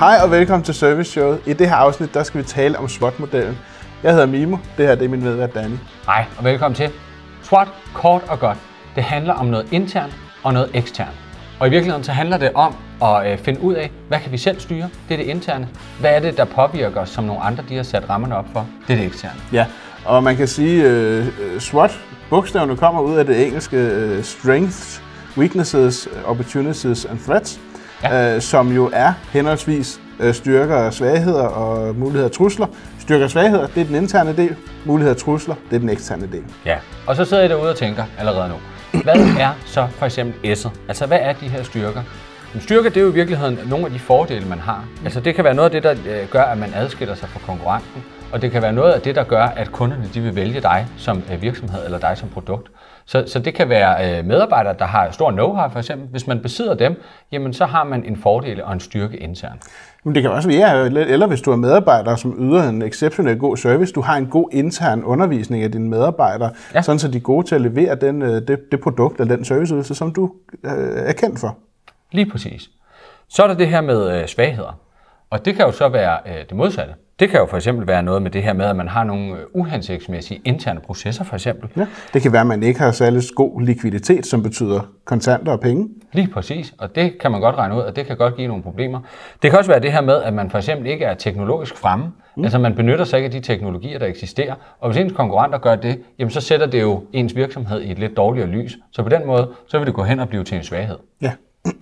Hej og velkommen til Service Showet. I det her afsnit, der skal vi tale om SWOT-modellen. Jeg hedder Mimo, det her det er min medvært Danny. Hej og velkommen til. SWOT, kort og godt, det handler om noget internt og noget eksternt. Og i virkeligheden så handler det om at finde ud af, hvad kan vi selv styre? Det er det interne. Hvad er det, der påvirker os, som nogle andre de har sat rammerne op for? Det er det eksterne. Ja, og man kan sige, SWOT, bogstaverne kommer ud af det engelske Strengths, Weaknesses, Opportunities and Threats, ja. Som jo er henholdsvis styrker og svagheder og muligheder og trusler. Styrker og svagheder, det er den interne del. Muligheder og trusler, det er den eksterne del. Ja, og så sidder I derude og tænker allerede nu. Hvad er så for eksempel S'et? Altså, hvad er de her styrker? En styrke, det er jo i virkeligheden nogle af de fordele, man har. Altså, det kan være noget af det, der gør, at man adskiller sig fra konkurrenten. Og det kan være noget af det, der gør, at kunderne de vil vælge dig som virksomhed eller dig som produkt. Så det kan være medarbejdere, der har stor know-how for eksempel. Hvis man besidder dem, jamen så har man en fordel og en styrke internt. Men det kan også være, eller hvis du er medarbejder, som yder en exceptionelt god service, du har en god intern undervisning af dine medarbejdere, ja. Sådan så de er gode til at levere det produkt eller den serviceydelse, som du er kendt for. Lige præcis. Så er der det her med svagheder. Og det kan jo så være det modsatte. Det kan jo for eksempel være noget med det her med, at man har nogle uhensigtsmæssige interne processer for eksempel. Ja, det kan være, at man ikke har særlig god likviditet, som betyder kontanter og penge. Lige præcis, og det kan man godt regne ud, og det kan godt give nogle problemer. Det kan også være det her med, at man for eksempel ikke er teknologisk fremme. Altså man benytter sig ikke af de teknologier, der eksisterer. Og hvis ens konkurrenter gør det, jamen så sætter det jo ens virksomhed i et lidt dårligere lys. Så på den måde, så vil det gå hen og blive til en svaghed. Ja.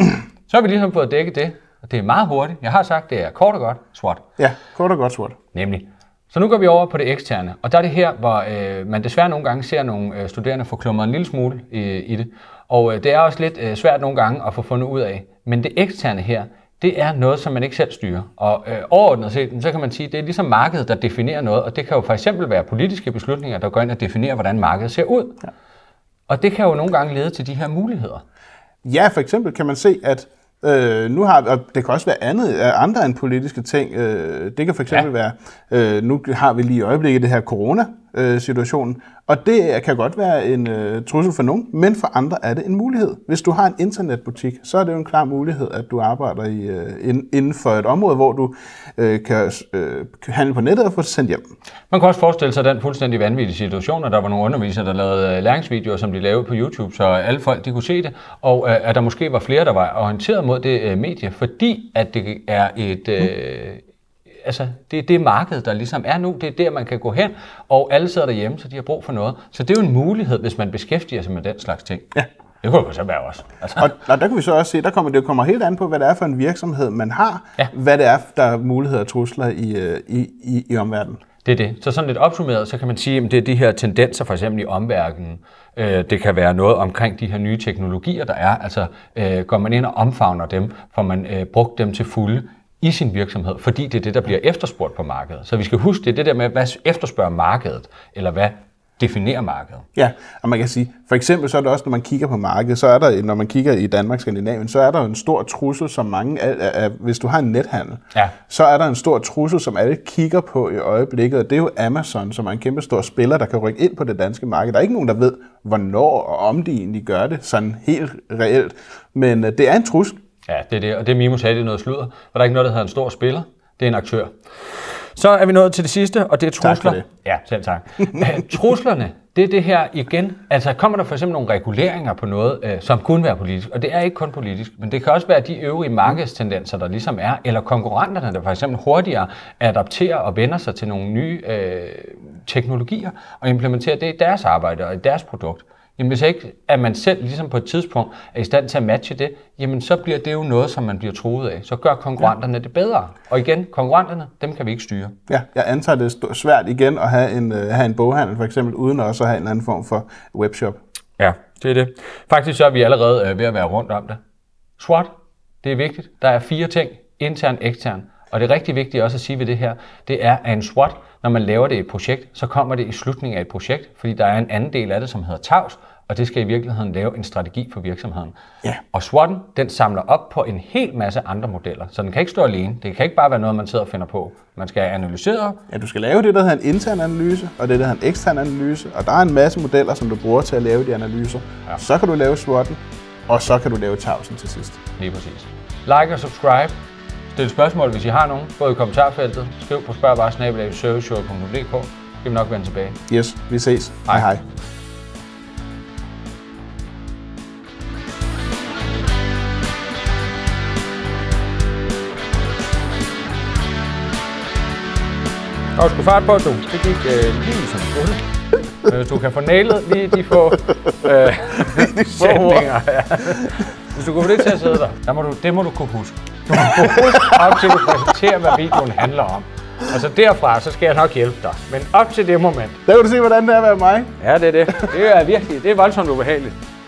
Så har vi ligesom fået dækket det. Og det er meget hurtigt. Jeg har sagt, det er kort og godt SWOT. Ja, kort og godt SWOT. Nemlig. Så nu går vi over på det eksterne. Og der er det her, hvor man desværre nogle gange ser nogle studerende få klumret en lille smule i det. Og det er også lidt svært nogle gange at få fundet ud af. Men det eksterne her, det er noget, som man ikke selv styrer. Og overordnet set, så kan man sige, at det er ligesom markedet, der definerer noget. Og det kan jo for eksempel være politiske beslutninger, der går ind og definerer, hvordan markedet ser ud. Ja. Og det kan jo nogle gange lede til de her muligheder. Ja, for eksempel kan man se, at nu har, og det kan også være andre end politiske ting. Det kan for eksempel være, nu har vi lige i øjeblikket det her corona-situationen, og det kan godt være en trussel for nogen, men for andre er det en mulighed. Hvis du har en internetbutik, så er det jo en klar mulighed, at du arbejder inden for et område, hvor du kan handle på nettet og få det sendt hjem. Man kan også forestille sig den fuldstændig vanvittige situation, at der var nogle undervisere, der lavede læringsvideoer, som de lavede på YouTube, så alle folk de kunne se det, og at der måske var flere, der var orienteret mod det medie, fordi at det er et... Altså, det er det marked, der ligesom er nu. Det er der, man kan gå hen, og alle sidder derhjemme, så de har brug for noget. Så det er jo en mulighed, hvis man beskæftiger sig med den slags ting. Ja. Det kunne jo så være også. Altså. Og der kan vi så også se, det kommer helt an på, hvad det er for en virksomhed, man har. Ja. Hvad det er, der er muligheder og trusler i omverdenen. Det er det. Så sådan lidt opsummeret, så kan man sige, at det er de her tendenser, for eksempel i omverdenen. Det kan være noget omkring de her nye teknologier, der er. Altså, går man ind og omfavner dem, får man brugt dem til fulde i sin virksomhed, fordi det er det, der bliver efterspurgt på markedet. Så vi skal huske, det er det der med, hvad efterspørger markedet, eller hvad definerer markedet. Ja, og man kan sige, for eksempel så er det også, når man kigger på markedet, så er der, når man kigger i Danmark, Skandinavien, så er der en stor trussel, som hvis du har en nethandel, så er der en stor trussel, som alle kigger på i øjeblikket, og det er jo Amazon, som er en kæmpe stor spiller, der kan rykke ind på det danske marked. Der er ikke nogen, der ved, hvornår og om de egentlig gør det, sådan helt reelt, men det er en trussel. Ja, det er det, og det Mimo sagde, det er noget sludder, for der er ikke noget, der hedder en stor spiller, det er en aktør. Så er vi nået til det sidste, og det er trusler. Tak for det. Ja, selv tak. Truslerne, det er det her igen, altså kommer der for eksempel nogle reguleringer på noget, som kunne være politisk, og det er ikke kun politisk, men det kan også være de øvrige markedstendenser, der ligesom er, eller konkurrenterne, der for eksempel hurtigere adapterer og vender sig til nogle nye teknologier, og implementerer det i deres arbejde og i deres produkt. Jamen hvis ikke, at man selv ligesom på et tidspunkt er i stand til at matche det, jamen så bliver det jo noget, som man bliver truet af. Så gør konkurrenterne det bedre. Og igen, konkurrenterne, dem kan vi ikke styre. Ja, jeg antager, det er svært igen at have en boghandel for eksempel, uden også at have en anden form for webshop. Ja, det er det. Faktisk så er vi allerede ved at være rundt om det. SWOT, det er vigtigt. Der er 4 ting, intern, ekstern. Og det er rigtig vigtigt også at sige ved det her, det er, at en SWOT, når man laver det i et projekt, så kommer det i slutningen af et projekt, fordi der er en anden del af det, som hedder TAVS, og det skal i virkeligheden lave en strategi for virksomheden. Ja. Og SWOT'en, den samler op på en hel masse andre modeller, så den kan ikke stå alene. Det kan ikke bare være noget, man sidder og finder på. Man skal analysere. Ja, du skal lave det, der hedder en intern analyse, og det, der hedder en ekstern analyse, og der er en masse modeller, som du bruger til at lave de analyser. Ja. Så kan du lave SWOT'en, og så kan du lave TAVS'en til sidst. Lige præcis. Like og subscribe. stille spørgsmål, hvis I har nogen, både i kommentarfeltet, skriv på spørgbar@serviceshow.dk. Skal vi nok vende tilbage. Yes, vi ses. Hej hej. Og sgu fart på, du. Det gik lige som skulle. Men hvis du kan få nailet lige de få sætninger. Ja. Hvis du kunne få det til at sidde der, det må du kunne huske. Du må kunne huske op til, du præsenterer, hvad videoen handler om. Og så derfra, så skal jeg nok hjælpe dig. Men op til det moment. Der kan du se, hvordan det er at være mig. Ja, det er det. Det er virkelig, det er voldsomt ubehageligt.